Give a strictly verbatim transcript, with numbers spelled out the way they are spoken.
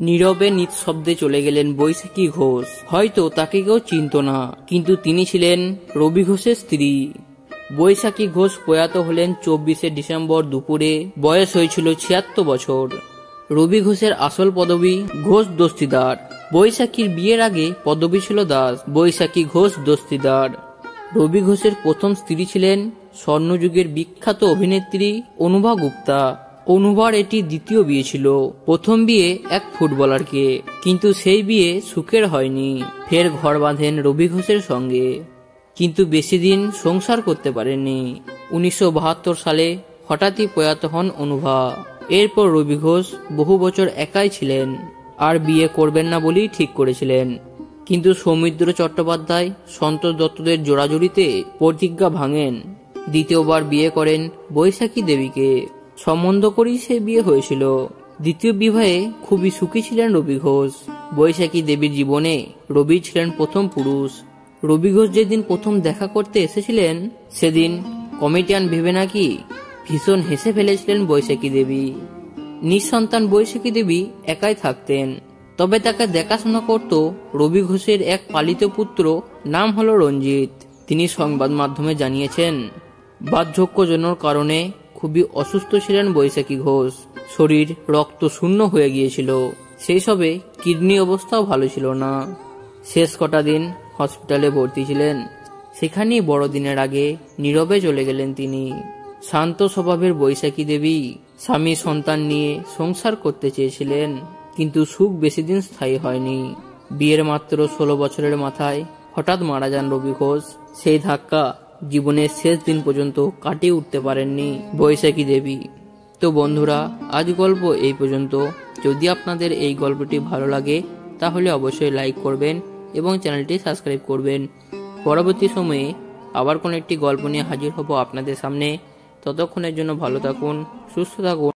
নীরবে নিঃশব্দে চলে গেলেন বৈশাখী ঘোষ। হয়তো তাকে কেউ চিনত না, কিন্তু তিনি ছিলেন রবি ঘোষের স্ত্রী। বৈশাখী ঘোষ প্রয়াত হলেন চব্বিশে ডিসেম্বর দুপুরে। বয়স হয়েছিল ছিয়াত্তর বছর। রবি ঘোষের আসল পদবী ঘোষ দস্তিদার। বৈশাখীর বিয়ের আগে পদবী ছিল দাস। বৈশাখী ঘোষ দস্তিদার। রবি ঘোষের প্রথম স্ত্রী ছিলেন স্বর্ণযুগের বিখ্যাত অভিনেত্রী অনুভা গুপ্তা। অনুভার এটি দ্বিতীয় বিয়ে ছিল। প্রথম বিয়ে এক ফুটবলারকে, কিন্তু সেই বিয়ে সুখের হয়নি। ফের ঘর বাঁধেন রবি ঘোষের সঙ্গে, কিন্তু বেশি দিন সংসার করতে পারেননি। উনিশশো বাহাত্তর সালে হঠাৎই প্রয়াত হন অনুভা। এরপর রবি ঘোষ বহু বছর একাই ছিলেন, আর বিয়ে করবেন না বলেই ঠিক করেছিলেন। কিন্তু সৌমিত্র চট্টোপাধ্যায়, সন্তোষ দত্তদের জোড়াজুড়িতে প্রতিজ্ঞা ভাঙেন। দ্বিতীয়বার বিয়ে করেন বৈশাখী দেবীকে। সম্বন্ধ করেই সে বিয়ে হয়েছিল। দ্বিতীয় বিবাহে খুবই সুখী ছিলেন রবি ঘোষ। বৈশাখী দেবীর জীবনে রবি ছিলেন প্রথম পুরুষ। রবি ঘোষ যেদিন প্রথম দেখা করতে এসেছিলেন, সেদিন কমেডিয়ান ভেবে নাকি ভীষণ হেসে ফেলেছিলেন বৈশাখী দেবী। নিঃসন্তান বৈশাখী দেবী একাই থাকতেন, তবে তাকে দেখাশোনা করত রবি ঘোষের এক পালিত পুত্র, নাম হলো রঞ্জিত। তিনি সংবাদ মাধ্যমে জানিয়েছেন, বার্ধক্যজনের কারণে খুবই অসুস্থ ছিলেন বৈশাখী ঘোষ। শরীর রক্ত শূন্য হয়ে গিয়েছিল। সেই সবে কিডনি অবস্থাও ভালো ছিল না। শেষ কটা দিন হসপিটালে ভর্তি ছিলেন। সেখানেই বড়দিনের আগে নীরবে চলে গেলেন তিনি। শান্ত স্বভাবের বৈশাখী দেবী স্বামী সন্তান নিয়ে সংসার করতে চেয়েছিলেন, কিন্তু সুখ বেশি দিন স্থায়ী হয়নি। বিয়ের মাত্র ষোলো বছরের মাথায় হঠাৎ মারা যান রবি ঘোষ। সেই ধাক্কা জীবনের শেষ দিন পর্যন্ত কাটিয়ে উঠতে পারেননি বৈশাখী দেবী। তো বন্ধুরা, আজ গল্প এই পর্যন্ত। যদি আপনাদের এই গল্পটি ভালো লাগে তাহলে অবশ্যই লাইক করবেন এবং চ্যানেলটি সাবস্ক্রাইব করবেন। পরবর্তী সময়ে আবার কোন একটি গল্প নিয়ে হাজির হব আপনাদের সামনে। ততক্ষণের জন্য ভালো থাকুন, সুস্থ থাকুন।